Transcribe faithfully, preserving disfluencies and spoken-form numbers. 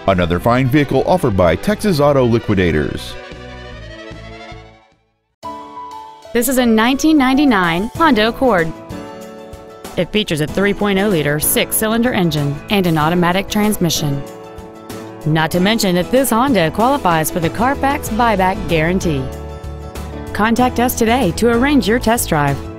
Another fine vehicle offered by Texas Auto Liquidators. This is a nineteen ninety-nine Honda Accord. It features a three point oh liter six-cylinder engine and an automatic transmission. Not to mention that this Honda qualifies for the Carfax buyback guarantee. Contact us today to arrange your test drive.